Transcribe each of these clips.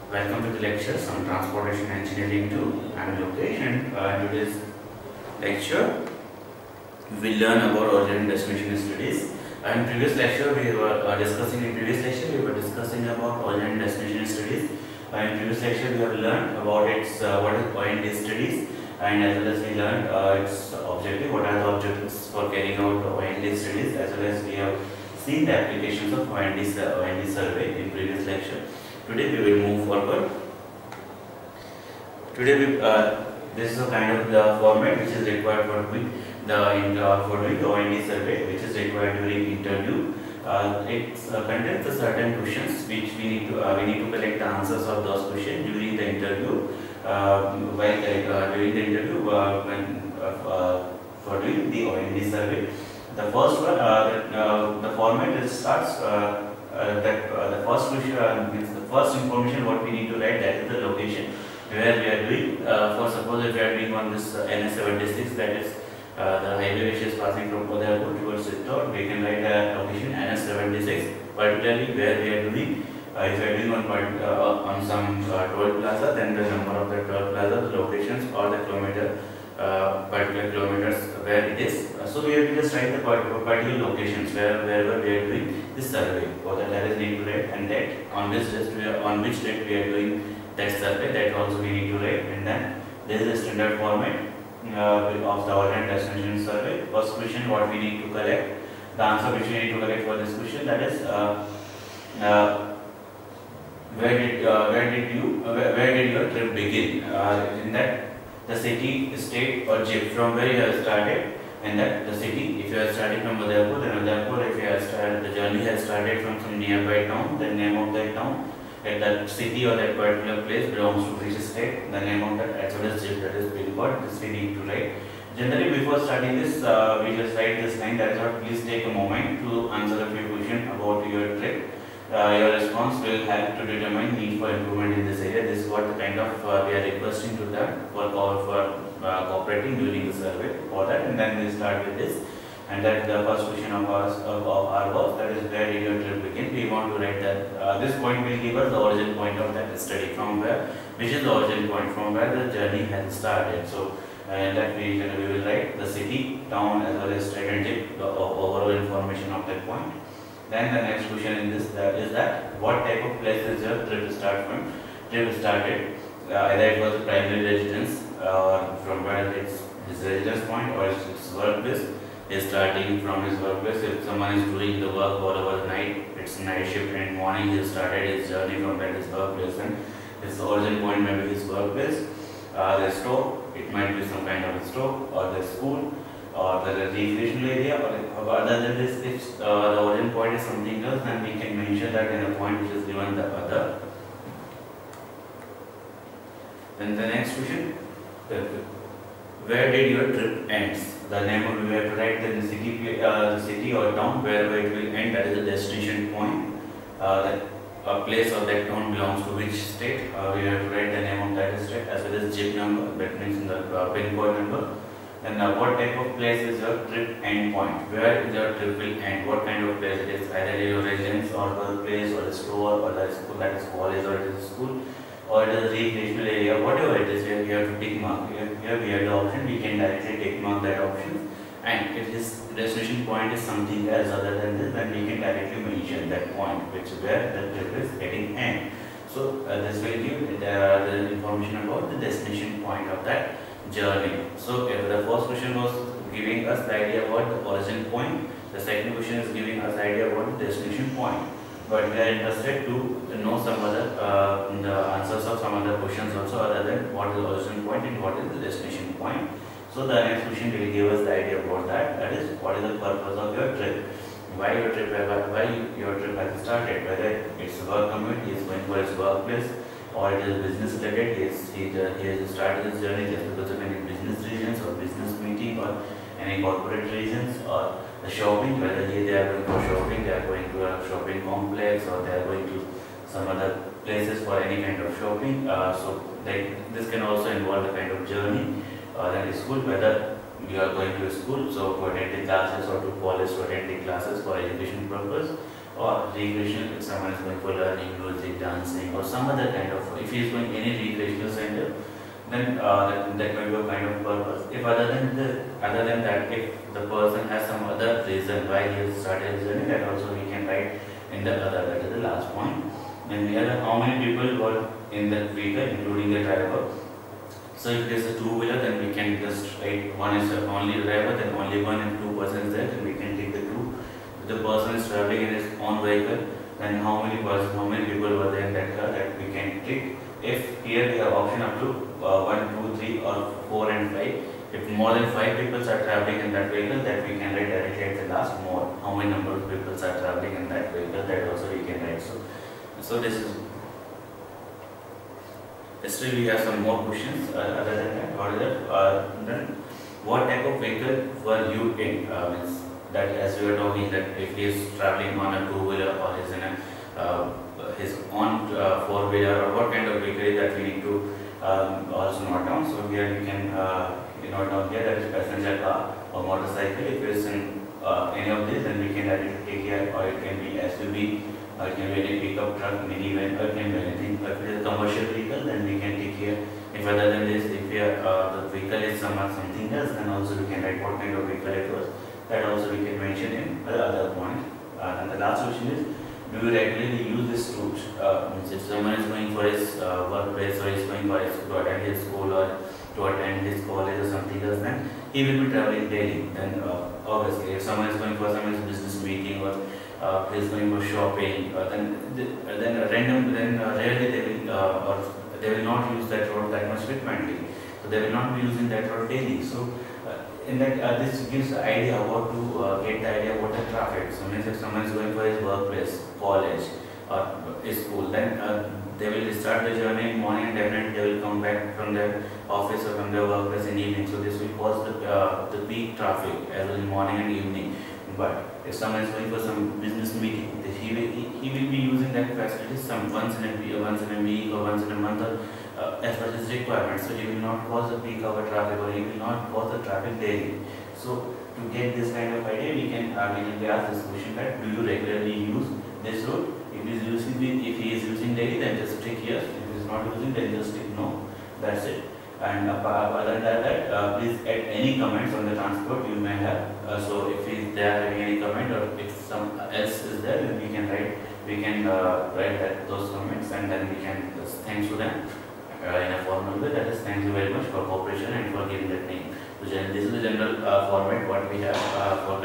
Welcome to the lectures on Transportation Engineering 2. I am Lokesh, and in today's lecture we will learn about origin and destination studies. In previous lecture we were discussing about origin and destination studies. In previous lecture we have learned about its what is O&D studies, and as well as we learned its objective, what are the objectives for carrying out O&D studies, as well as we have seen the applications of O&D survey in previous lecture. Today we will move forward. Today this is a kind of the format which is required for doing the O&D survey, which is required during interview. It contains a certain questions which we need to collect the answers of those questions during the interview. For doing the O&D survey, the first one, the format starts. The first question means the first information what we need to write, that is the location where we are doing. For suppose if we are doing on this NS76, that is the highway which is passing from Udaipur towards Chittor, we can write the location NS76, particularly where we are doing. If we are doing on some toll plaza, then the number of the toll plaza, the locations or the particular kilometers where it is. So we have to just write the particular locations wherever we are doing this survey. For that is need to write, and that on which date we are doing that survey, that also we need to write. And then there is a standard format of the origin and destination survey. First question, what we need to collect, the answer which we need to collect for this question, that is where did your trip begin? In that, the city, state or jeep from where you have started, and that the city, if you are starting from Udaipur, then Udaipur, if you have started, the journey has started from some nearby town, the name of that town, and that city or that particular place belongs to which state, the name of that, as well as jeep, that is pin code, this we need to write. Generally, before starting this, we just write this line, that is what, please take a moment to answer a few questions about your trip. Your response will help to determine need for improvement in this area. This is what the kind of we are requesting to them for cooperating during the survey for that, and then we start with this. And that the first question of our was, that is where did your trip begin. We want to write that this point will give us the origin point of that study, from where, which is the origin point from where the journey has started. So that we will write the city, town, as well as state and the overall information of that point. Then the next question in this is that what type of place is your trip started? Either it was a primary residence, or from where it's his residence point, or it's workplace. Is starting from his workplace. If someone is doing the work all over the night, it's night shift, and in morning he started his journey from that his workplace, and his origin point may be his workplace. The store, it might be some kind of a store, or the school, or the recreational area, or other than this, if the origin point is something else, then we can mention that in a point which is given the other. Then the next question, where did your trip ends? The name of, we have to write the city or town where it will end, that is the destination point. That a place or that town belongs to which state, we have to write the name of that state, as well as jeep number, that means the pin code number. And what type of place is your trip end point? Where is your trip will end? What kind of place it is? Either your residence or workplace or a store or the school, that is college or it is school, or it is a recreational area, whatever it is, where we have to tick mark. Here we have the option, we can directly tick mark that option. And if his destination point is something else other than this, then we can directly mention that point, which is where the trip is getting end. So this will give the information about the destination point of that journey. So the first question was giving us the idea about the origin point. The second question is giving us the idea about the destination point. But we are interested to know some other the answers of some other questions also, other than what is the origin point and what is the destination point. So the next question will give us the idea about that. That is, what is the purpose of your trip? Why your trip has started? Whether it's work commute, he is going for his workplace, or it is business related. He has started his journey just because of any business reasons or business meeting or any corporate reasons, or the shopping, whether they are going for shopping, they are going to a shopping complex, or they are going to some other places for any kind of shopping. So this can also involve a kind of journey. That is school, whether you are going to a school, so to attend the classes, or to college to attend the classes for education purpose, or recreational, if someone is going for learning music, dancing, or some other kind of, if he is going any recreational center, then that might be a kind of purpose. If other than that, if the person has some other reason why he has started his journey, that also we can write in the other, that is the last point. Then we have how many people were in that vehicle, including the driver. So if there is a two-wheeler, then we can just write one is only driver, then only one and two persons there, then we can take the two. If the person is traveling in his own vehicle, then how many people were there in that car, that we can click. If here we have option up to 1, 2, 3 or 4 and 5. If more than 5 people are traveling in that vehicle, that we can write directly at the last more. How many number of people are traveling in that vehicle, that also we can write. So this is. Still we have some more questions other than that. Then what type of vehicle were you in? Means that as we were talking, that if he is traveling on a two-wheeler or is in a his own four-wheeler, or what kind of vehicle is that we need to also note down. So here we can note down here that is passenger car or motorcycle. If it is in any of these, then we can directly take here, or it can be SUV, or it can be any pickup truck, minivan, or it can be anything. If it is a commercial vehicle, then we can take here. If other than this, if the vehicle is something else, then also we can write what kind of vehicle it was. That also we can mention in the other point. And the last question is, do you regularly use this route? Means if someone is going for his workplace, or is going for to attend his school, or to attend his college or something else, then he will be traveling daily. Then obviously, if someone is going for some business meeting, or he is going for shopping, then rarely they will or they will not use that road that much frequently. So they will not be using that road daily. So in that this gives the idea how to get the idea about the traffic. So means if someone is going for his workplace, college, or his school, then they will start the journey in morning, and definitely they will come back from their office or from their workplace in evening. So this will cause the peak traffic as well in morning and evening. But if someone is going for some business meeting, he will be using that facility once in a week or once in a month, or as per his requirements. So he will not cause a peak hour traffic, or he will not cause the traffic daily. So to get this kind of idea, we can ask this question, that do you regularly use this route? If he is using daily, then just tick yes. If he is not using, then just tick no. That's it. And other than that, please add any comments on the transport you may have. So if they are having any comment, or if some else is there, then we can write those comments, and then we can thanks to them in a formal way. That is, thank you very much for cooperation and for giving that name. So this is the general format what we have for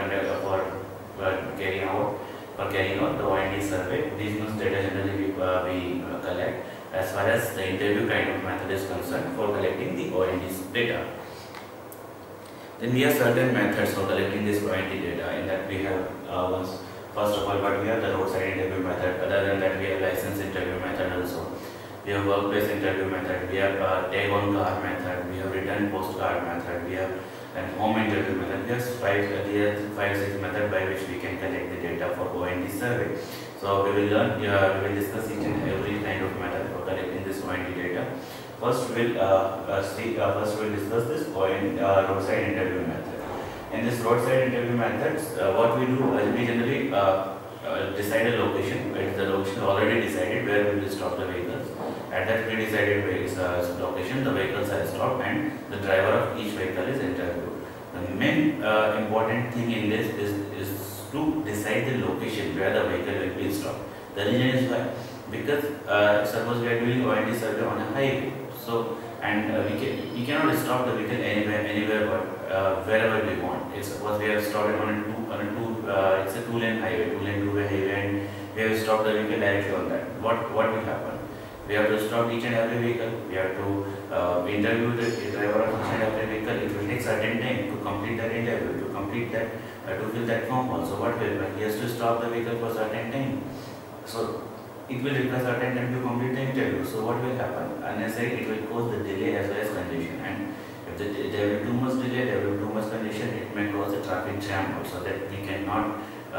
carrying out the OND survey. These much data generally we collect as far as the interview kind of method is concerned for collecting the OND's data. Then we have certain methods for collecting this OND data. In that we have first of all, but we have the roadside interview method. Other than that, we have license interview method also. We have workplace interview method. We have tag on car method. We have return postcard method. We have and home interview method. We have 5-6 method by which we can collect the data for OND survey. So we will learn. We will discuss each and every kind of method for collecting this OND data. First, we'll discuss this roadside interview method. In this roadside interview methods, what we do, we generally decide a location. The location already decided where we will stop the vehicles. At that pre-decided location, the vehicles are stopped, and the driver of each vehicle is interviewed. The main important thing in this is to decide the location where the vehicle will be stopped. The reason is why, because suppose we are doing OND survey on a highway, so we cannot stop the vehicle anywhere but wherever we want. Suppose we have stopped it it's a two-lane highway, two-way highway, and we have stopped the vehicle directly on that. What will happen? We have to stop each and every vehicle. We have to interview the driver of each and every vehicle. It will take certain time to complete that interview, to fill that form also. What will happen? He has to stop the vehicle for certain time. So it will require certain time to complete the interview. So what will happen? Unnecessarily, it will cause the delay as well as congestion. And if there will be too much delay, there will be too much congestion, it may cause a traffic jam also, that we cannot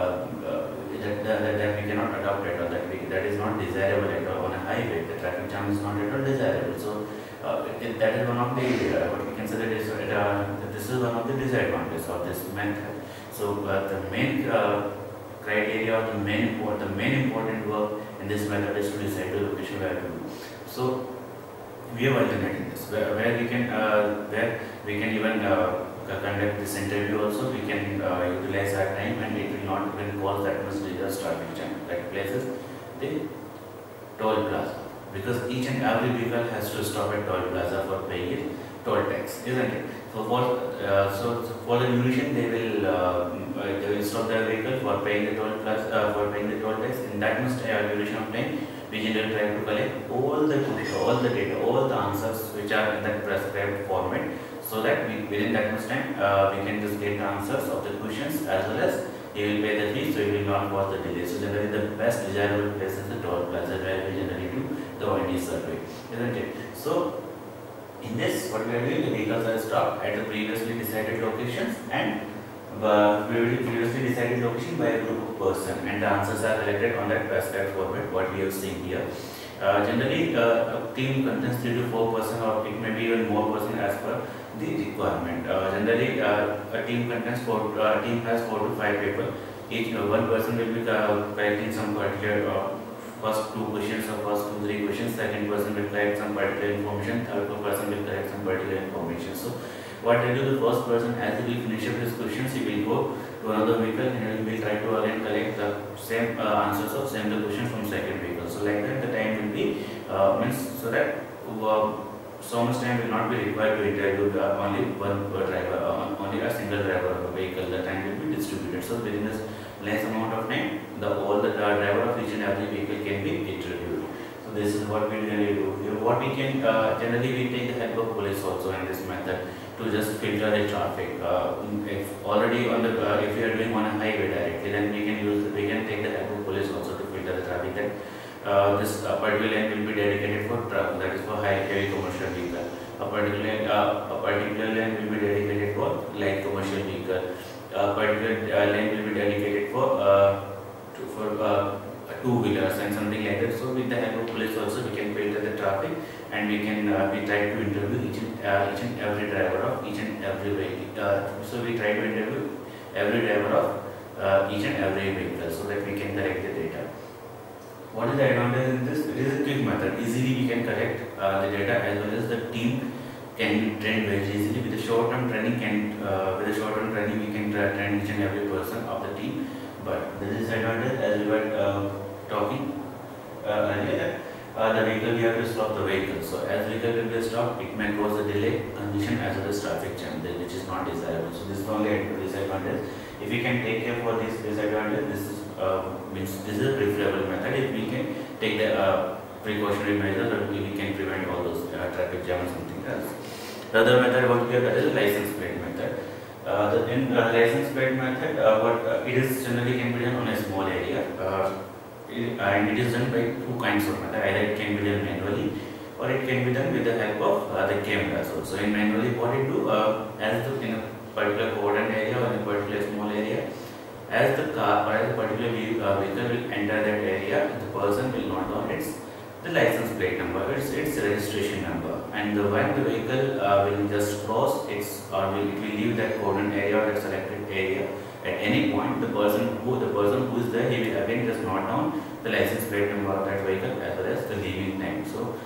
that we cannot adopt it, or that is not desirable at all on a highway. The traffic jam is not at all desirable. So that is one of the what we consider this is one of the disadvantages of this method. So the main criteria or the main important work in this method is to decide the location where to do. So we have alternated this where we can even conduct this interview also. We can utilize our time and it will not even cause that much dangerous traffic jam that places the toll plaza, because each and every vehicle has to stop at toll plaza for paying its toll tax, isn't it? So for the duration they will stop their vehicle for paying the toll plaza for paying the toll tax. In that much duration of time, we generally try to collect all the data, all the answers which are in that prescribed format, so that within that much time we can just get the answers of the questions, as well as he will pay the fee, so it will not cause the delay. So generally the best desirable place is the toll plaza, where we generally do the OND survey, isn't it? So in this, what we are doing, the vehicles are stopped at the previously decided locations and previously decided location by a group of person, and the answers are collected on that prescribed format what we have seen here. Generally a team contains 3 to 4 person, or it may be even more person as per the requirement. Generally a team has 4 to 5 people. Each one person will be collecting some particular first 2 questions or first 2-3 questions, second person will collect some particular information, third person will collect some particular information. So what they do, the first person, as he will finish up his questions, he will go to another vehicle and he will try to again collect the same answers of same the question from second vehicle. So like that the time will be so that so much time will not be required to interview only one driver, only a single driver of a vehicle. The time will be distributed. So within this less amount of time, all the driver of each and every vehicle can be interviewed. So this is what we generally do. What we can generally we take the help of police also in this method to just filter the traffic. If already on the if we are doing on a highway directly, then we can take the help of police also to filter the traffic. That this particular lane will be dedicated for truck, that is for heavy commercial vehicle. A particular lane will be dedicated for light commercial vehicle. A particular lane will be dedicated for two-wheelers and something like that. So with the help of police also we can filter the traffic, and we try to interview each and every driver of each and every vehicle. So we try to interview every driver of each and every vehicle, so that we can collect the data. What is the advantage in this? It is a quick method. Easily we can collect the data, as well as the team can be trained very easily. With the short-term training, we can train each and every person of the team. But the disadvantage, as we were talking earlier, that the vehicle, we have to stop the vehicle. So as vehicle will be stopped, it may cause a delay, congestion, as well as traffic jam, which is not desirable. So this is only a disadvantage. If we can take care for this disadvantage, this is a preferable method. If we can take the precautionary measures, that we can prevent all those traffic jam or something else. The other method what we have is a license plate method. In the license plate method, it is generally can be done on a small area, and it is done by 2 kinds of method. Either it can be done manually, or it can be done with the help of the cameras also. In manually, what it do, in a particular cordon area or in a particular small area, as the car or as a particular vehicle will enter that area, the person will not know the license plate number, it's registration number, and when the vehicle will just cross it will leave that cordon area or that selected area. At any point, the person who is there, he will again just note down the license plate number of that vehicle, as well as the leaving time. So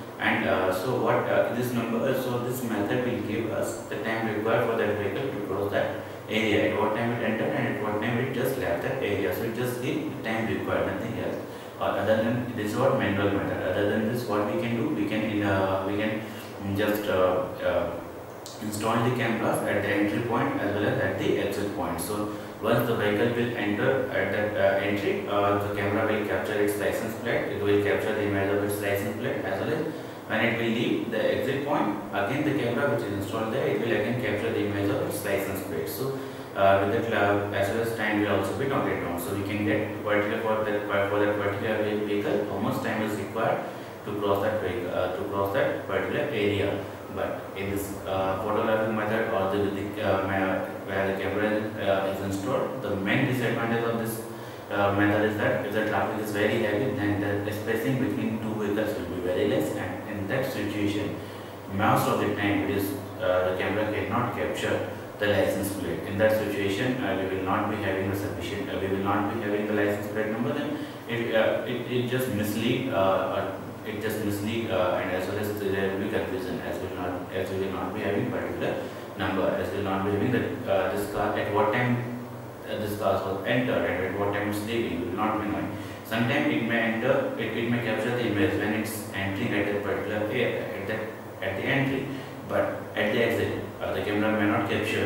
this method will give us the time required for that vehicle to cross that area, at what time it entered and at what time it just left that area. So it just gives the time required, nothing else. Other than this is what manual method. Other than this, what we can do, we can just install the cameras at the entry point as well as at the exit point. So once the vehicle will enter at that entry, the camera will capture its license plate. It will capture the image of its license plate, as well as when it will leave the exit point, again the camera which is installed there, it will again capture the image of its license plate. So with that, as well as time will also be noted down. So we can get particular for that particular vehicle how much time is required to cross that vehicle, to cross that particular area. But in this photographic method, or where the camera is installed, the main disadvantage of this method is that if the traffic is very heavy, then the spacing between 2 vehicles will be very less, and in that situation, most of the time it is the camera cannot capture the license plate. In that situation, we will not be having a sufficient, we will not be having the license plate number. Then it just mislead, and as well as there will be confusion, as we will not be having particular number, as we will not be having that this car at what time this car was entered and at what time it's leaving. We will not be knowing. Sometimes it may enter, it may capture the image when it's entering at a particular area, at the entry, but at the exit, the camera may not capture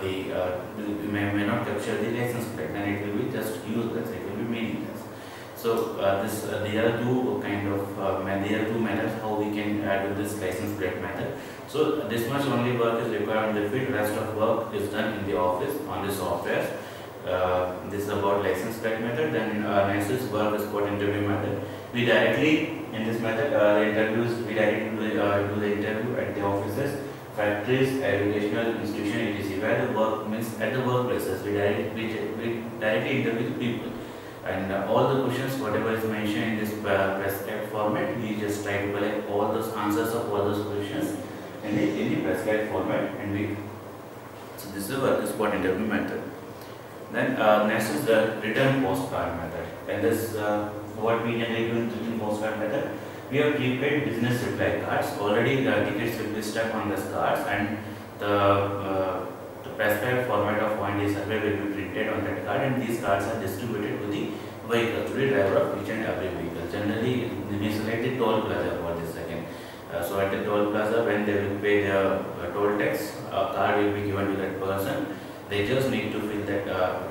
may not capture the license plate, and it will be just useless. It will be meaningless. So there are two methods how we can do this license plate method. So this much only work is required on the field. Rest of work is done in the office on the software. This is about license plate method. Then next is work spot interview method. We directly in this method we directly do the interview at the offices, factories, educational institution, etc. Where the work means at the workplaces, we directly interview the people, and all the questions whatever is mentioned in this prescribed format, we just try to collect all those answers of all those questions in the prescribed format, and so this is the work spot interview method. Then next is the return postcard method, and this what we generally do in the return postcard method. We have prepaid business reply cards. Already the tickets will be stuck on the cards, and the prescribed format of O&D survey will be printed on that card, and these cards are distributed to the vehicle, to the driver of each and every vehicle. Generally, we select the toll plaza for this second. So at the toll plaza, when they will pay the toll tax, a card will be given to that person. They just need to fill that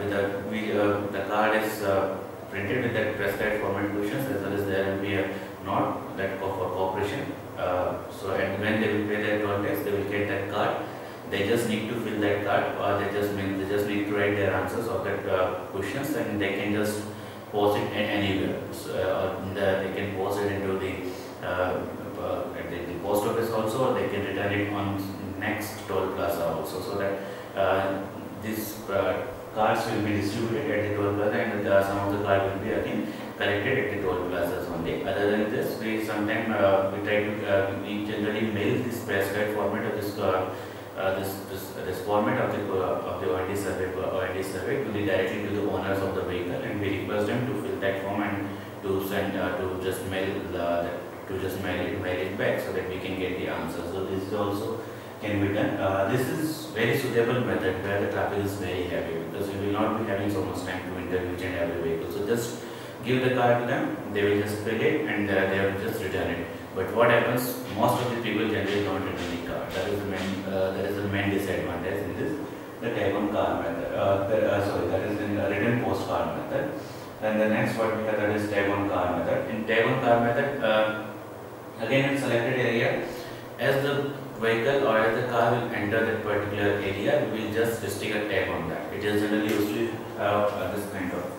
the card is printed with that prescribed format questions, as well as there will be a note that for cooperation. So and when they will pay their toll tax, they will get that card. They just need to fill that card, or they just need to write their answers of that questions, and they can just post it anywhere. So they can post it into the at the post office also, or they can return it on next toll plaza also, so that these cards will be distributed at the toll plaza, and some of the cards will be again collected at the toll plazas only. Other than this, we sometimes we try to we generally mail this prescribed format of this this format of the O&D survey to directly to the owners of the vehicle, and we request them to fill that form and to send to just mail it back, so that we can get the answer. So this is also can be done. This is very suitable method where the traffic is very heavy, because we will not be having so much time to interview each and every vehicle. So just give the card to them, they will just fill it, and they will just return it. But what happens, most of the people generally don't return the card. That is the main disadvantage in this, the tag on card method. That is in the return postcard method. Then the next what we have, that is tag on card method. In tag on card method, again in selected area, as the vehicle or as the car will enter that particular area, we will just stick a tag on that. It is generally used to have this kind of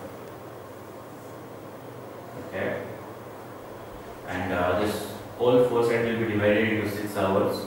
okay, and this whole 4 set will be divided into 6 hours.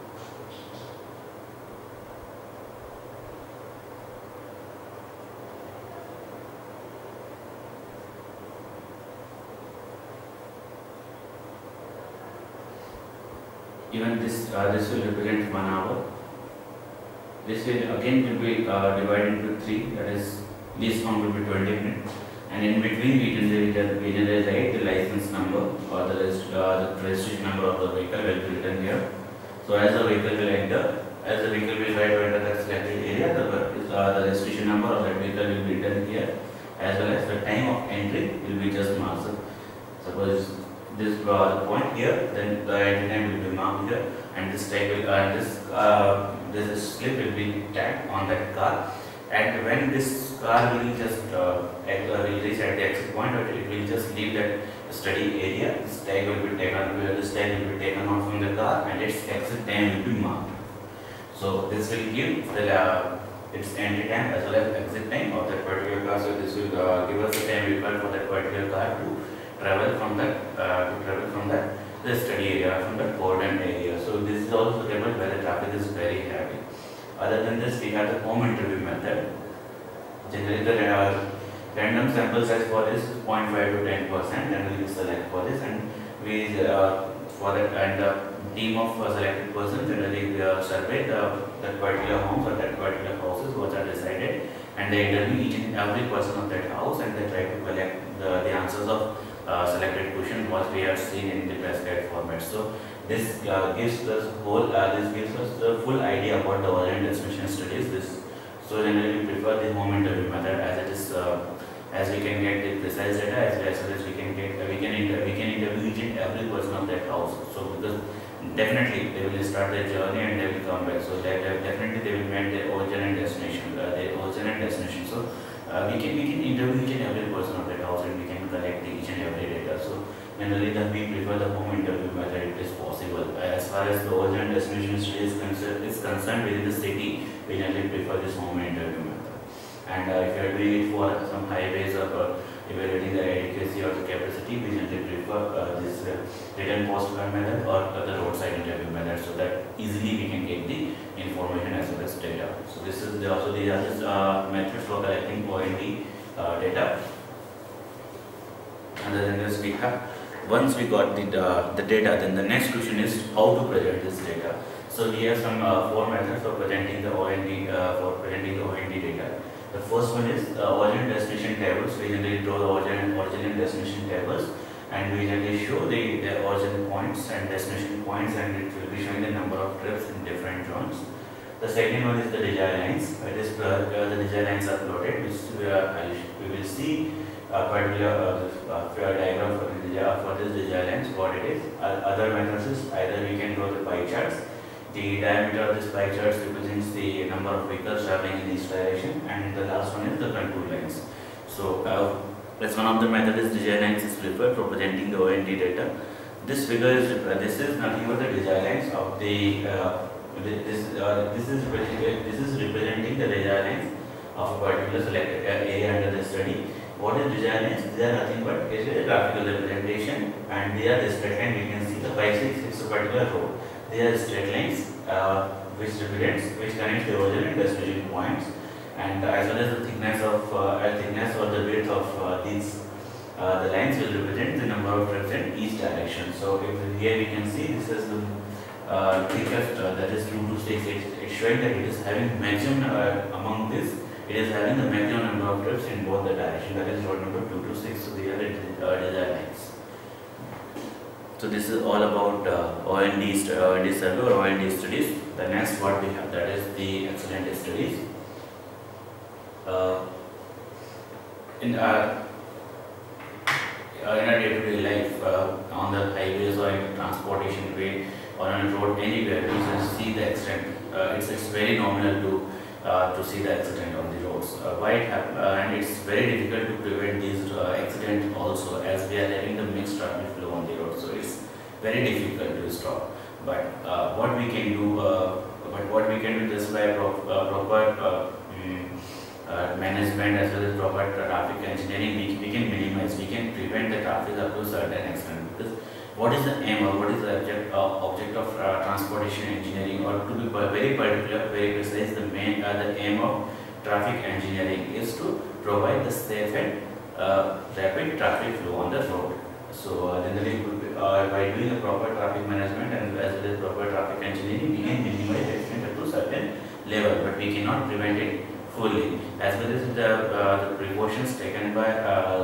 Even this will represent 1 hour. This will again be divided into 3. That is, this one will be 20 minutes. And in between we generally write the license number or the registration number of the vehicle will be written here. So as the vehicle will enter, as the vehicle will try to enter that selected area, the registration number of that vehicle will be written here, as well as the time of entry will be just marked. Suppose this point here, then the entry time will be marked here, and this tag will this slip will be tagged on that car. And when this car will just reach at the exit point, or it will just leave that study area, this tag will be taken out from the car, and its exit time will be marked. So this will give its entry time as well as exit time of that particular car. So this will give us the time required for that particular car to travel from the study area, from the cordon area. So this is also suitable where the traffic is very heavy. Other than this, we have the home interview method. Generally, the random sample size for this is 0.5 to 10%, and we select for this, and we for that, and team of selected persons generally survey that particular homes or that particular houses what are decided, and they interview each and every person of that house, and they try to collect the answers of selected questions what we have seen in the press guide format. So this gives us the full idea about the origin destination studies. So generally we prefer the home interview method, as it is as we can get the precise data, as well as we can interview each and every person of that house. So because definitely they will start their journey and they will come back. So that definitely they will meet their origin and destination. So we can interview each and every person of that house, and we can collect each and every data. So generally we prefer the home interview method. It is possible. As far as the origin and destination study is concerned within the city, we generally prefer this home interview method. And if you are doing it for some highways or evaluating the adequacy or the capacity, we generally prefer this written postcard method or the roadside interview method, so that easily we can get the information as well as data. So this is also the other method for collecting OND data. Other than this, we have, once we got the data, then the next question is how to present this data. So we have some 4 methods for presenting the OND data. The first one is origin and destination tables. We generally draw the origin and destination tables, and we generally show the origin points and destination points, and it will be showing the number of trips in different zones. The second one is the design lines. It is the design lines are plotted, which we will see a particular diagram for this design lines, what it is. Other methods is either we can draw the pie charts. The diameter of this pie chart represents the number of vehicles traveling in each direction, and the last one is the contour lines. So as one of the methods, design lines is preferred for presenting the OND data. This figure is nothing but the design lines of the this is representing the design lines of a particular selected area under the study. What is design lines? They are nothing but is a graphical representation, and they are the straight line. We can see the bicycle is a particular road. They are straight lines which connects the origin and destination points, and as well as the thickness or the width of these the lines will represent the number of trips in each direction. So if here we can see this is the thickest, that is 226. It's showing that it is having maximum among this. It is having the maximum number of trips in both the direction. That is road number 226. So these are the design lines. So this is all about OND survey or OND studies. The next what we have, that is the accident studies. In our day-to-day life, on the highways or in transportation way or on a road anywhere, we just see the accident. It's very normal to see the accident on the roads. Why it happens, and it's very difficult to prevent these accidents also, as we are having the mixed traffic flow on the road. So it's very difficult to stop. But what we can do, just by proper management as well as proper traffic engineering, we can minimize, we can prevent the traffic up to a certain extent. Because what is the aim or what is the object of transportation engineering, or to be very particular, very precise, the aim of traffic engineering is to provide the safe and rapid traffic flow on the road. So generally, by doing a proper traffic management and as well as proper traffic engineering, we can minimize accident up to certain level, but we cannot prevent it fully. As well as the precautions taken by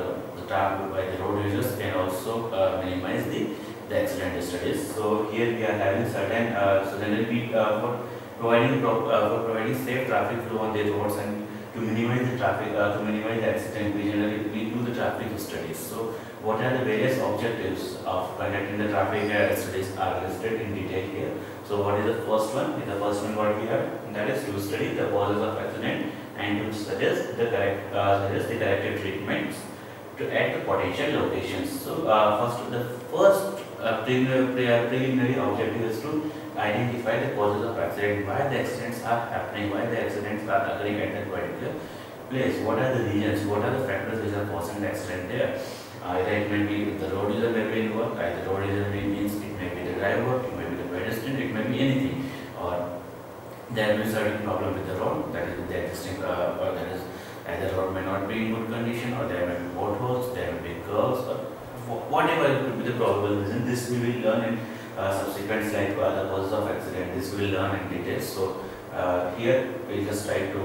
the road users can also minimize the accident studies. So here we are having certain, so generally for providing safe traffic flow on the roads and to minimize the traffic, to minimize the accident, we do the traffic studies. So what are the various objectives of conducting the traffic studies are listed in detail here. So what is the first one? The first one what we have, that is to study the causes of accident and to suggest the corrective treatments at the potential locations. So the first preliminary objective is to identify the causes of accident, why the accidents are happening, why the accidents are occurring at that particular place, what are the reasons, what are the factors which are causing the accident there. Either it may be the road user may be involved, either road user means it may be the driver, it may be the pedestrian, it may be anything, or there may be certain problem with the road, that is with the existing, or that is either road may not be in good condition, or there may be potholes, there may be curves, or whatever it could be the probable reason. This we will learn in subsequent slide the causes of accident. This we will learn in detail. So here we'll just try to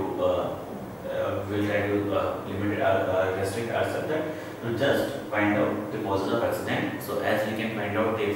limit restrict ourselves to just find out the causes of accident. So as we can find out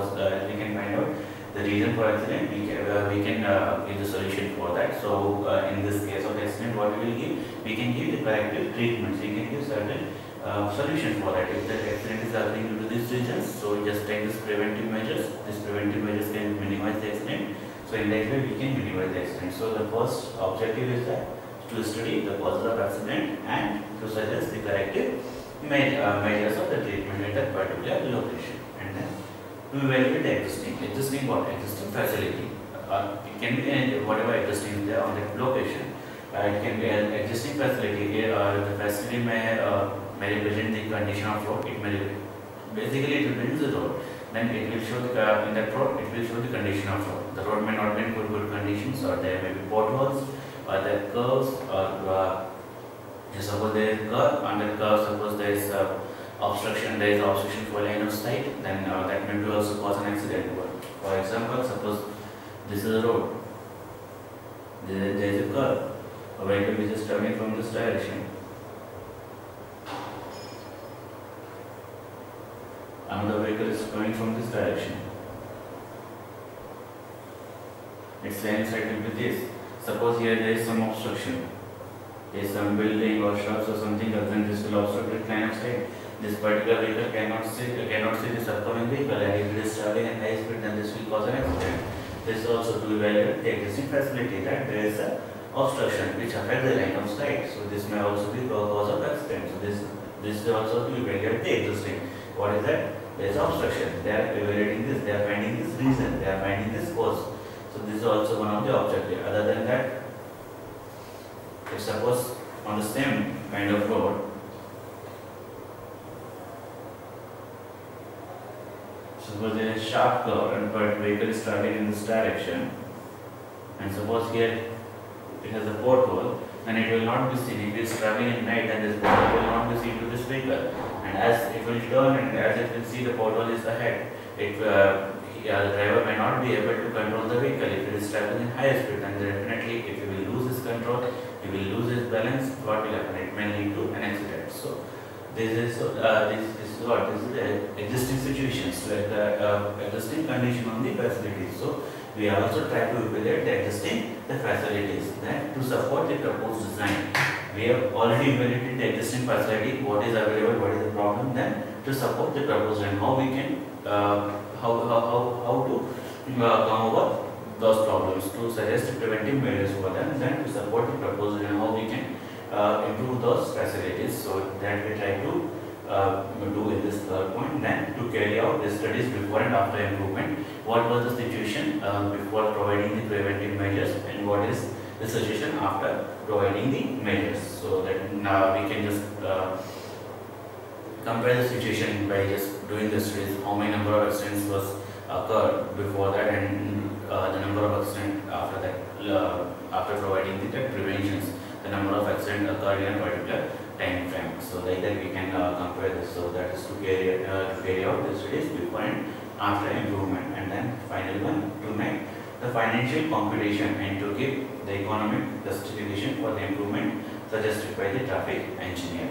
the reason for accident, we can give the solution for that. So in this case of accident, what we will give? We can give the corrective treatments. We can give certain solution for that. If the accident is occurring due to these reasons, so we just take this preventive measures. These preventive measures can minimize the accident. So in that way we can minimize the accident. So the first objective is that to study the causes of accident and to suggest the corrective measures of the treatment at that particular location. And then to evaluate the existing facility. It can be whatever existing is there on that location. It can be an existing facility. The facility may represent the condition of road. It may basically it represents the road. Then it will show in that road. It will show the condition of road. The road may not be in good conditions, or there may be potholes, or there are curves, or suppose there is a curve. Under curve, suppose there is obstruction. There is obstruction for line of sight. Then that may be also cause an accident. For example, suppose this is a road. There is a curve. A vehicle which is coming from this direction. Another vehicle is coming from this direction. Its line of sight will be this. Suppose here there is some obstruction. There is some building or shrubs or something other than this will obstruct the line of sight. This particular vehicle cannot see this upcoming vehicle, and if it is traveling at high speed, then this will cause an accident. This also to evaluate the existing facility that there is a obstruction which affects the line of sight. So this may also be the cause of accident. So this is also to evaluate the existing. What is that? There is obstruction. They are evaluating this. They are finding this reason. They are finding this cause. So this is also one of the objectives. Other than that, if suppose on the same kind of road, suppose there is a sharp curve and but vehicle is traveling in this direction, and suppose here it has a porthole, and it will not be seen. If it is traveling at night, then this porthole will not be seen to this vehicle. And as it will turn and as it will see the porthole is ahead, the driver may not be able to control the vehicle. If it is traveling in high speed, then definitely if he will lose his control, he will lose his balance, what will happen? It may lead to an accident. So this is the existing situations, like the existing condition on the facilities. So we also try to evaluate the facilities. Then to support the proposed design, we have already evaluated the existing facility, what is available, what is the problem. Then to support the proposed and how we can how to come over those problems, to suggest the preventive measures for them. Then to support the proposal and how we can improve those facilities. So that we try to do in this third point. Then to carry out the studies before and after improvement. What was the situation before providing the preventive measures, and what is the situation after providing the measures. So that now we can just compare the situation by just doing the studies. How many number of accidents was occurred before that, and the number of accidents after that, after providing the preventions, the number of accidents occurred in a particular time frame. So like that we can compare this. So that is to carry out the studies before and after improvement. And then final one, to make the financial computation and to give the economic justification for the improvement suggested by the traffic engineer.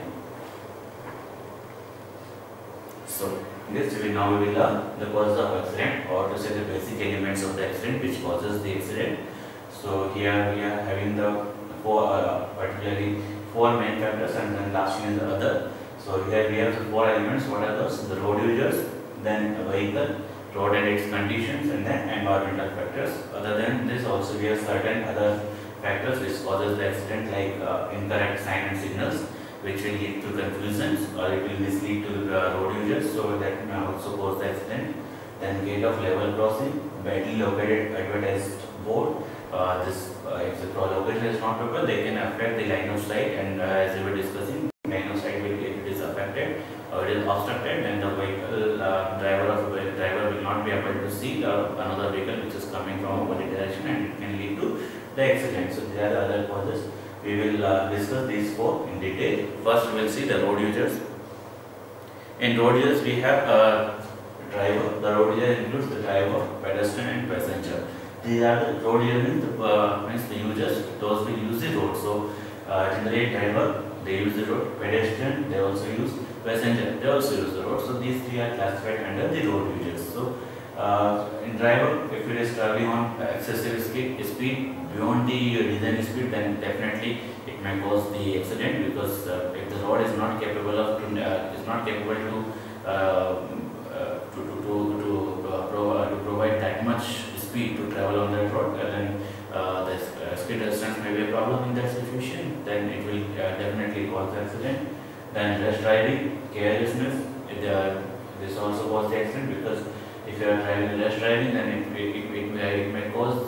So this now we will learn the causes of accident, or to say the basic elements of the accident which causes the accident. So here we are having the particularly four main factors, and then last one is the other. So here we have the four elements. What are those? The road users, then the vehicle, road and its conditions, and then environmental factors. Other than this, also we have certain other factors which causes the accident, like incorrect sign and signals, which will lead to confusions, or it will mislead to the road users, so that may also cause the accident. Then gate of level crossing, badly located advertised board. If the location is not proper, they can affect the line of sight, and as we were discussing, line of sight will, if it is affected or it is obstructed, then the vehicle driver will not be able to see another vehicle which is coming from opposite direction, and it can lead to the accident. So there are other causes. We will discuss these four in detail. First we will see the road users. In road users we have driver. The road user includes the driver, pedestrian, and passenger. These are the road user means the users, those who use the road. So generally driver, they use the road, pedestrian, they also use, passenger, they also use the road. So these three are classified under the road users. So in driver, if it is traveling on excessive speed beyond the design speed, then definitely it may cause the accident, because if the road is not capable of to provide that much speed to travel on that road, then the speed resistance may be a problem in that situation. Then it will definitely cause the accident. Then rash driving, carelessness, this also cause the accident, because if you are driving rash driving, then it may cause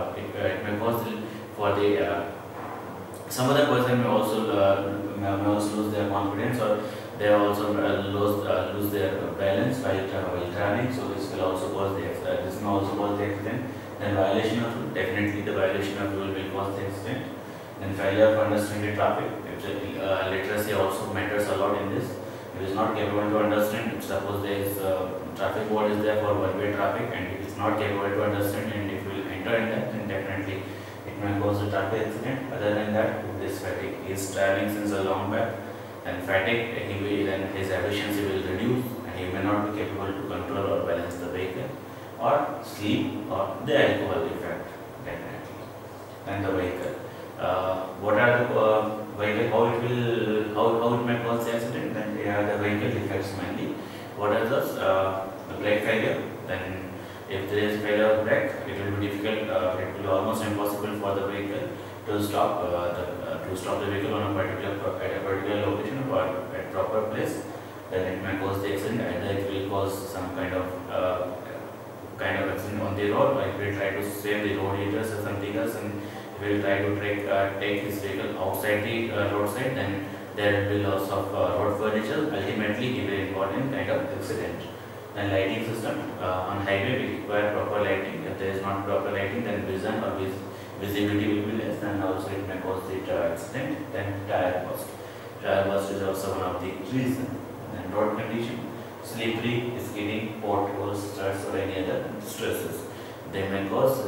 for the some other person may also lose their confidence, or they also lose their balance while traveling. So this will also cause the accident. Then violation of rule, definitely the violation of rule will cause the accident. Then failure of understanding traffic. Literacy also matters a lot in this. If it is not capable to understand, suppose there is traffic board is there for one-way traffic, and if it is not capable to understand and it will enter in that, then definitely it may cause a traffic accident. Other than that, this fatigue, he is traveling since a long back, and fatigue, then his efficiency will reduce, and he may not be capable to control or balance the vehicle, or sleep, or the alcohol effect, definitely. And the vehicle. What are the vehicle? How it may cause the accident? Then the vehicle defects mainly. What are those? The brake failure. Then if there is failure of brake, it will be difficult. It will be almost impossible for the vehicle to stop the vehicle on at a particular location or at proper place. Then it may cause the accident. Either it will cause some kind of accident on the road, or it will try to save the road users or something else, and will try to take his vehicle outside the roadside, then there will be loss of road furniture. Ultimately, he will involve in kind of accident. Then lighting system on highway, we require proper lighting. If there is not proper lighting, then vision or visibility will be less, and also it may cause the accident. Then tire burst. Tire burst is also one of the reasons. Then road condition, slippery, skidding, potholes, struts, or any other stresses. They may cause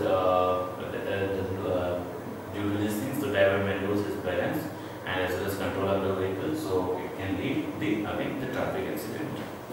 due to these things, the driver may lose his balance and as well as control of the vehicle, so it can lead the traffic accident.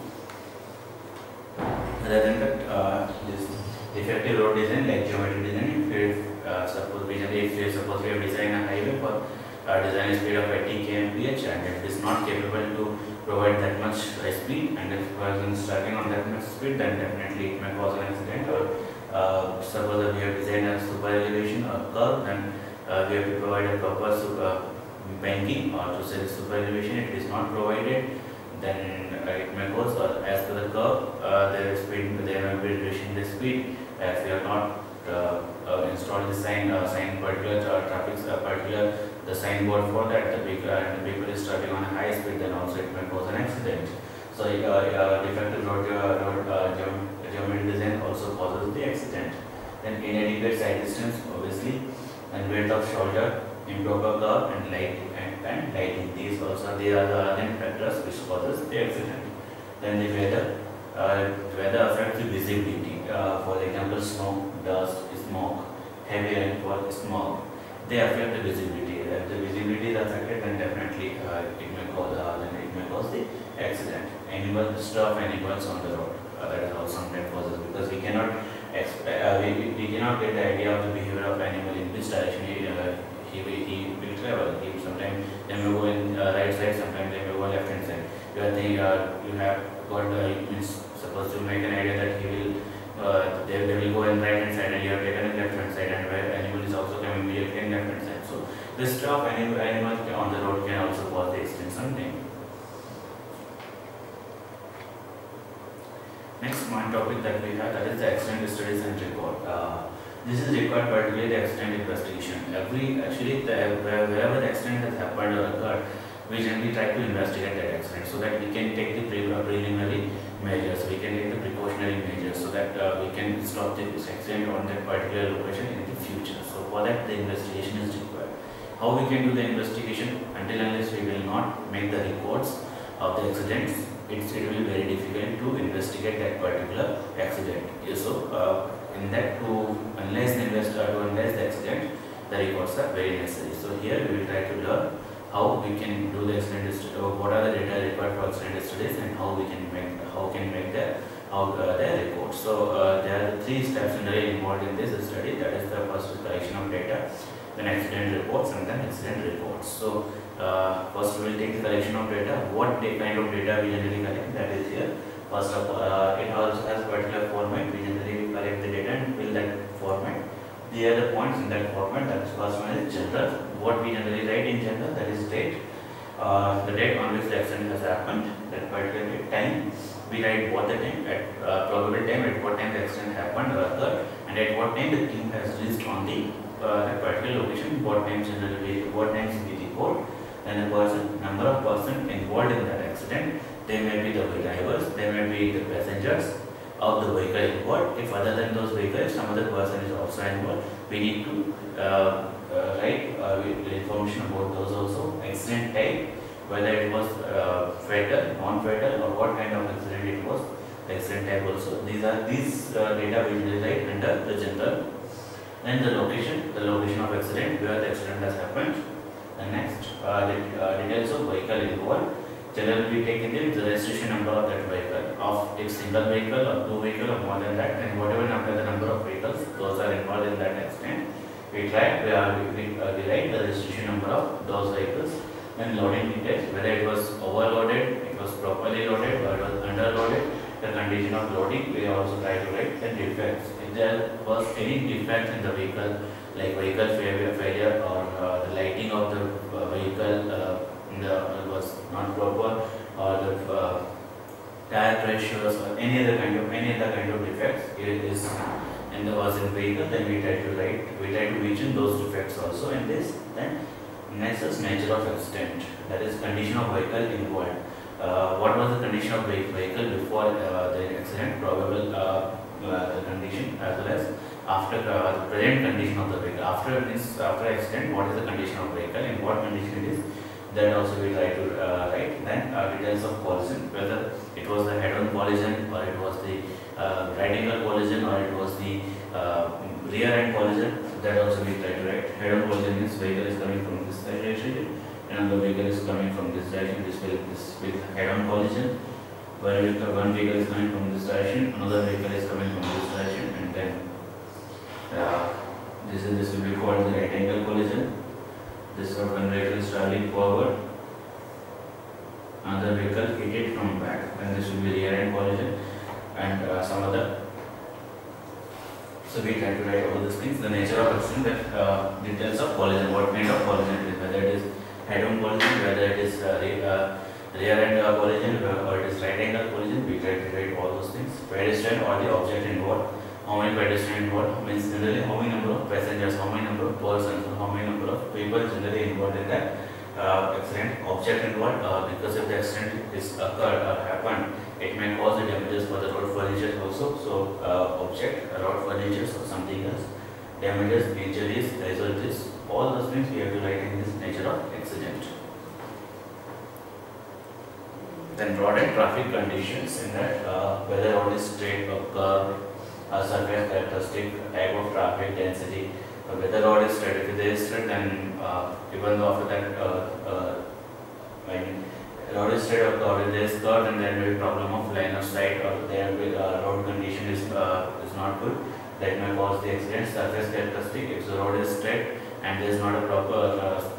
Other than that, this defective road design, like geometry design, if suppose we have designed a highway for design speed of 80 km/h, and if it is not capable to provide that much speed, and if person is traveling on that much speed, then definitely it may cause an accident. Or suppose that we have designed a super elevation or curve, then we have to provide a proper banking, or to say super elevation. If it is not provided, then it may cause, or as per the curve, there may be reduction in the speed. If we have not installed the the signboard for that, the vehicle is traveling on a high speed, then also it may cause an accident. So defective road geometry design also causes the accident. Then inadequate side distance, obviously, and weight of shoulder, improper curve, and lighting. These are the other factors which causes the accident. Then the weather affects the visibility. For example, smoke, dust, smoke, heavy rainfall, smoke. They affect the visibility. If the visibility is affected, then definitely it may cause the accident. Stuff animals on the road. That is also sometimes causes, because we cannot we cannot get the idea of the behavior of animal in which direction he will travel. Sometimes they may go in right side, sometimes they may go left hand side. You have got suppose to make an idea that he will they will go in right hand side, and you have taken in left hand side, and where animal is also coming immediately in left hand side. So this stuff animal on the road can also cause the accident sometimes. Next one topic that we have, that is the accident studies and record. This is required particularly the accident investigation. Wherever the accident has happened or occurred, we generally try to investigate that accident so that we can take the preliminary measures, we can take the precautionary measures so that we can stop this accident on that particular location in the future. So for that the investigation is required. How we can do the investigation? Until unless we will not make the records of the accidents, it will be very difficult to investigate that particular accident. So in that, to analyze the accident, the records are very necessary. So here we will try to learn how we can do the accident, what are the data required for accident studies, and how we can make the reports. So there are 3 steps generally involved in this study. That is, the first is collection of data, then accident reports, and then accident reports. So first we will take the collection of data. What kind of data we generally collect? That is here. First of all, it also has particular format. We generally collect the data and fill that format. The other points in that format, that is first one is general. What we generally write in general, that is date, the date on which the accident has happened, that particular time. We write what the time, at probable time, at what time the accident happened or occurred, and at what time the team has reached on the particular location, what time is the report, and the person, number of persons involved in that accident. They may be the drivers, they may be the passengers of the vehicle involved. If other than those vehicles, some other person is also involved, we need to write information about those also. Accident type, whether it was fatal, non-fatal, or what kind of accident it was. The accident type also. These data we will write under the general. Then the location of accident, where the accident has happened. The next, details of vehicle involved. Generally we take in the registration number of that vehicle, of if single vehicle or 2 vehicle or more than that, and whatever the number of vehicles those are involved in that accident. We write the registration number of those vehicles. Then loading details, whether it was overloaded, it was properly loaded, or it was underloaded, the condition of loading. We also try to write the defects. If there was any defect in the vehicle, like vehicle failure or the lighting of the vehicle was not proper, or the tire pressures, or any other kind of defects was in vehicle, then we try to mention those defects also in this. Then next is nature of accident, that is condition of vehicle involved. What was the condition of vehicle before the accident, probable the condition, as well as after the present condition of the vehicle. After accident, what is the condition of vehicle, in what condition it is. That also we try to write. Then details of collision, whether it was the head-on collision, or it was the right-angle collision, or it was the rear-end collision. That also we try to write. Head-on collision means vehicle is coming from this direction, and the vehicle is coming from this direction. This with head-on collision. Where one vehicle is coming from this direction, another vehicle is coming from this direction, and then this will be called the right-angle collision. This one vehicle is traveling forward, another vehicle hit it from back, and this will be rear-end collision, and some other. So we try to write all these things. The nature of accident, that details of collision, what kind of collision it is, whether it is head-on collision, whether it is rear-end collision, or it is right-angle collision. We try to write all those things. Pedestrian or the object involved. How many pedestrians involved, means generally how many number of passengers, how many number of persons, how many number of people generally involved in that accident. Object involved, because if the accident is occurred or happened, it may cause the damages for the road furniture also. So object, road furniture, or something else, damages, injuries, results, all those things we have to write in this nature of accident. Then road and traffic conditions, in that whether road is straight or curved, surface characteristic, type of traffic, density. Whether road is straight, if it is straight, then even though after that road is straight or curved, if there is curved, and there will be problem of line of sight, or there will be road condition is not good, that may cause the accident. Surface characteristic, if the road is straight and there is not a proper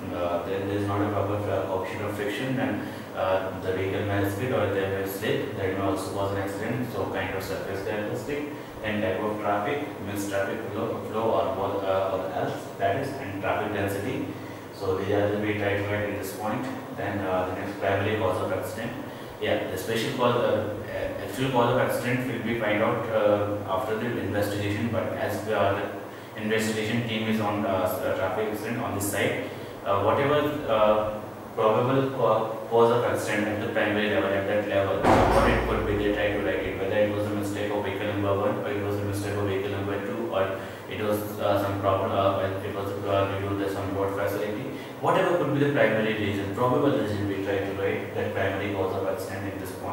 option of friction, then the vehicle may skid or there may slip, that may also cause an accident. So kind of surface characteristic. And type of traffic, means traffic flow or else, that is, and traffic density. So these are we try to write in this point. Then the next, primary cause of accident. Yeah, the special cause, actual cause of accident will be find out after the investigation. But as the investigation team is on traffic accident on this side, whatever probable cause of accident at the primary level, at that level, what it could be, they try to write it, whether it was a mistake of vehicle number 1, or it was a mistake of vehicle number 2, or it was some problem, it was due to some road facility. Whatever could be the primary reason, probable reason, we try to write that primary cause of accident in this point.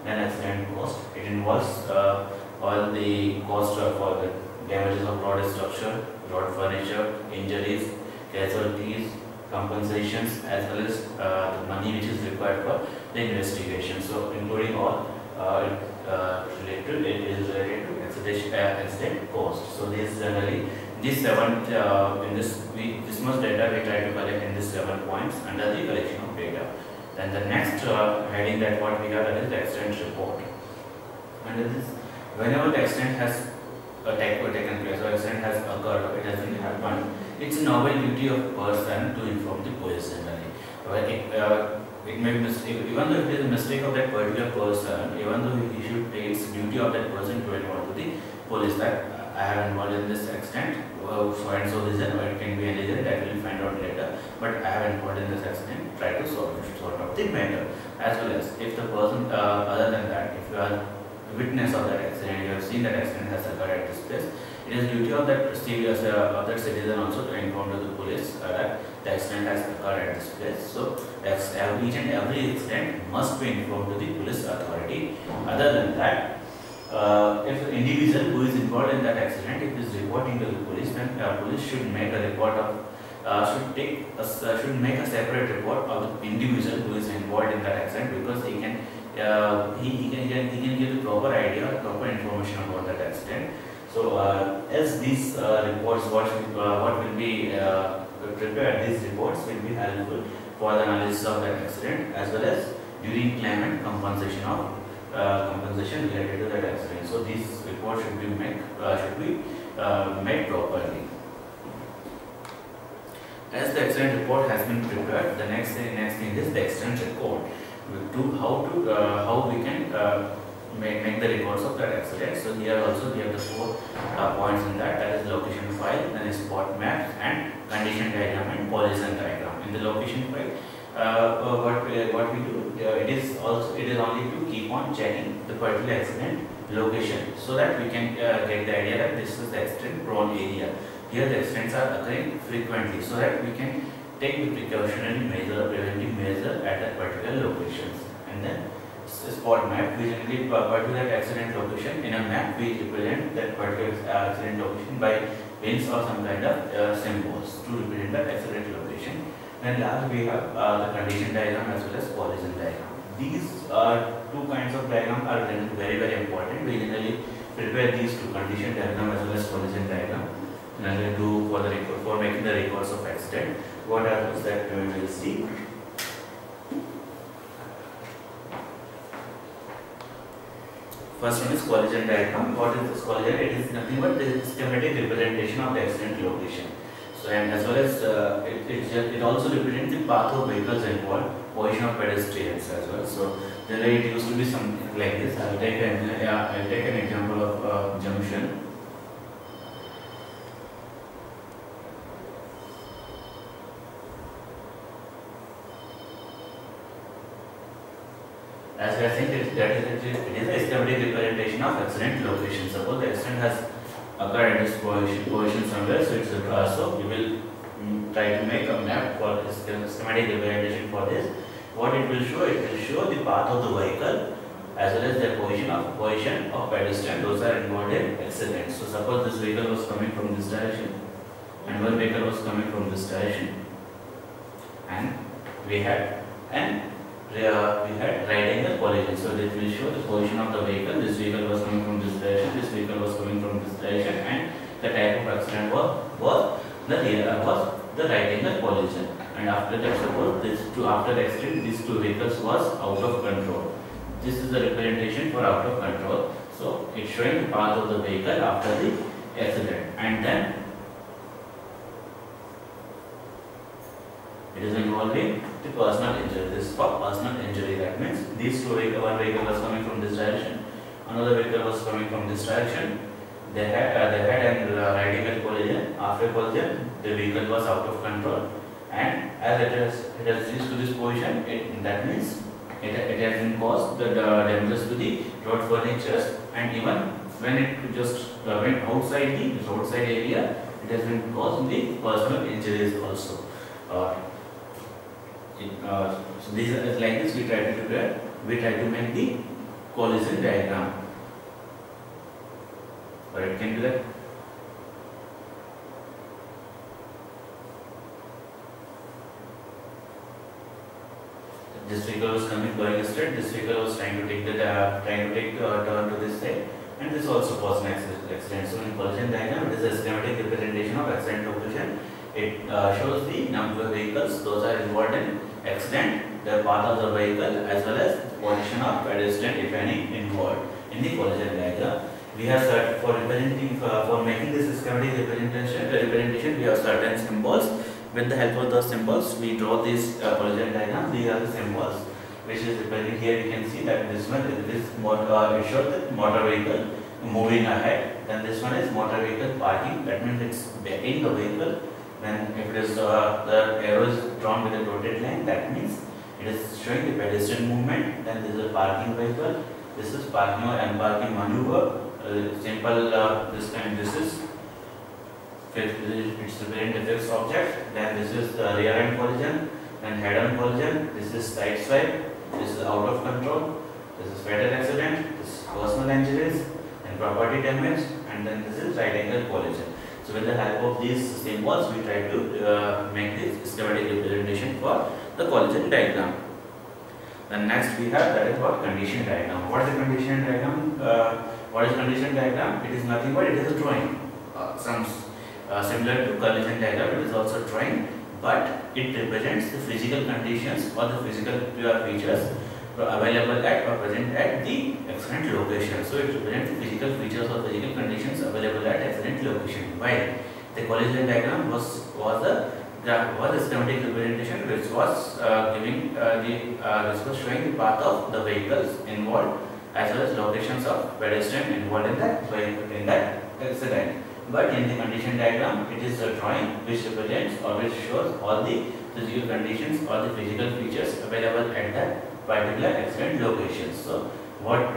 Then accident cost. It involves all the cost for the damages of road structure, road furniture, injuries, casualties, compensations, as well as the money which is required for the investigation. So including all related, it is related to accident cost. So this generally this this much data we try to collect in these 7 points under the collection of data. Then the next heading that what we have is the accident report. Under this, whenever the accident has taken place or accident has occurred or it has been happened, it's a noble duty of person to inform the police generally. It may be even though it is a mistake of that particular person, even though he should, it's duty of that person to inform to the police that I have involved in this accident, so and so reason, or it can be any reason that we will find out later, but I have involved in this accident, try to sort out the matter. As well as if the person, other than that, if you are witness of that accident, you have seen that accident has occurred at this place, it is duty of that citizen also to inform to the police that the accident has occurred at this place. So each and every accident must be informed to the police authority. Other than that, if the individual who is involved in that accident, if is reporting to the police, then police should make a report of should make a separate report of the individual who is involved in that accident, because he can give the proper idea, proper information about that accident. So as these reports, what will be prepared, these reports will be helpful for the analysis of that accident, as well as during claim and compensation of compensation related to that accident. So these reports should be made properly. As the accident report has been prepared, the next thing is the accident record. How we can make the records of that accident. So here also we have the 4 points in that. That is location file, then spot map, and condition diagram and collision diagram. In the location file, what we do, it is only to keep on checking the particular accident location, so that we can get the idea that this is the accident prone area. Here the accidents are occurring frequently, so that we can take the precautionary measure, preventive measure at that particular locations. And then spot map, we generally particular accident location in a map, we represent that particular accident location by pins or some kind of symbols to represent that accident location. Then last we have the condition diagram as well as collision diagram. These 2 kinds of diagram are very, very important. We generally prepare these 2, condition diagram as well as collision diagram, and do for making the records of accident. What are those that we will see? First one is collision diagram. What is this collision? It is nothing but the schematic representation of the accident location. So, and as well as it also represents the path of vehicles involved, position of pedestrians as well. So generally it used to be something like this. I'll take an example of junction. As I think it is a schematic representation of accident location. Suppose the accident has occurred at this position somewhere, so so we will try to make a map for this schematic representation for this. What it will show? It will show the path of the vehicle as well as the position of pedestrian. Those are involved in accidents. So suppose this vehicle was coming from this direction, and one vehicle was coming from this direction, and we had right angle collision. So this will show the position of the vehicle. This vehicle was coming from this direction, this vehicle was coming from this direction, and the type of accident was the right angle collision. And after that, suppose after the accident, these 2 vehicles was out of control. This is the representation for out of control. So it's showing the path of the vehicle after the accident, and then it is involving the personal injury. This is for personal injury. That means these 2 vehicles, one vehicle was coming from this direction, another vehicle was coming from this direction. They had an right angle collision. After collision, the vehicle was out of control, and as it has reached to this position, that means it has been caused the damages to the road furniture, and even when it just went outside the roadside area, it has been caused the personal injuries also. So these are like this. We try to make the collision diagram, or it can be like this vehicle was going straight. This vehicle was trying to take turn to this side, and this also caused an accident. So in collision diagram, it is a schematic representation of accident location. It shows the number of vehicles those are involved in accident, the path of the vehicle, as well as position of pedestrian, if any, involved in the collision diagram. We have for making this schematic representation, we have certain symbols. With the help of those symbols, we draw this collision diagram. These are the symbols which is represented here. You can see that this one is it shows the motor vehicle moving ahead. Then this one is motor vehicle parking. That means it's backing the vehicle. Then if it is the arrow is drawn with a dotted line, that means it is showing the pedestrian movement. Then this is a parking vehicle. This is parking or unparking maneuver. Simple this is it's representing the fixed object. Then this is the rear end collision, then head on collision. This is side swipe. This is out of control. This is fatal accident. This is personal injuries and property damage, and then this is right angle collision. So with the help of these symbols, we try to make this schematic representation for the collision diagram. Then next we have that is what condition diagram. What is the condition diagram? What is condition diagram? It is nothing but it is a drawing. Similar to collision diagram, it is also drawing, but it represents the physical conditions or the physical features available at or present at the accident location. So it represents the physical features or physical conditions available at accident location. While the collision diagram was a schematic representation which was which was showing the path of the vehicles involved as well as locations of pedestrian involved in that accident. But in the condition diagram, it is a drawing which represents or which shows all the physical conditions or the physical features available at that particular accident location. So, what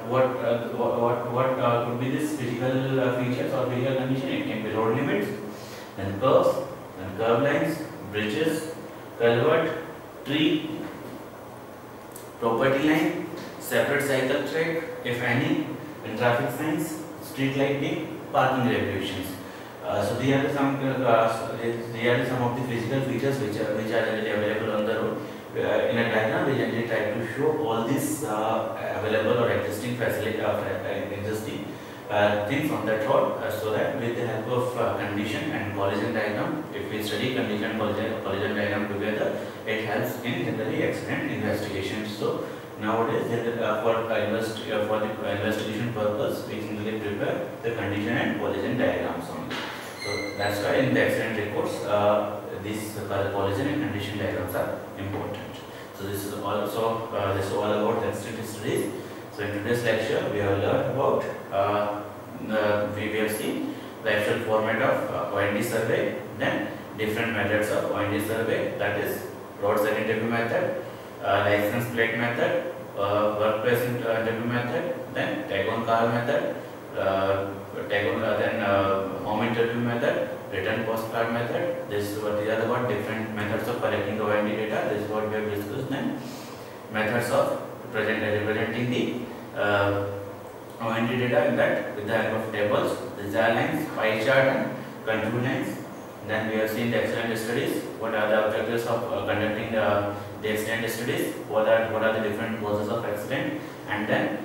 could be this physical features or physical condition? It can be road limits, then curves, then curve lines, bridges, culvert, tree, property line, separate cycle track, if any, and traffic signs, street lighting, parking regulations. So these are some of the physical features which are generally available on the road. In a diagram, we generally try to show all these available or existing facility existing things on that road, so that with the help of condition and collision diagram, if we study condition and collision diagram together, it helps in generally accident investigation. So nowadays, for the investigation purpose, we generally prepare the condition and collision diagrams only. So that's why in the accident reports, these collision and condition diagrams are important. So this is all about accident studies. So in today's lecture, we have learned about we have seen the actual format of OND survey, then different methods of OND survey, that is roadside interview method, license plate method, workplace interview method, then tag on car method, then home interview method, return postcard method. These are the different methods of collecting the OND data. This is what we have discussed. Then methods of representing the OND data in that with the help of tables, the jar lines, pie chart, and contour lines. Then we have seen the accident studies. What are the objectives of conducting the accident studies? What are the different causes of accident? And then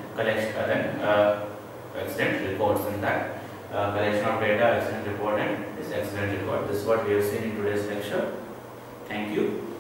accident reports in that. Collection of data, accident report, and this accident report. This is what we have seen in today's lecture. Thank you.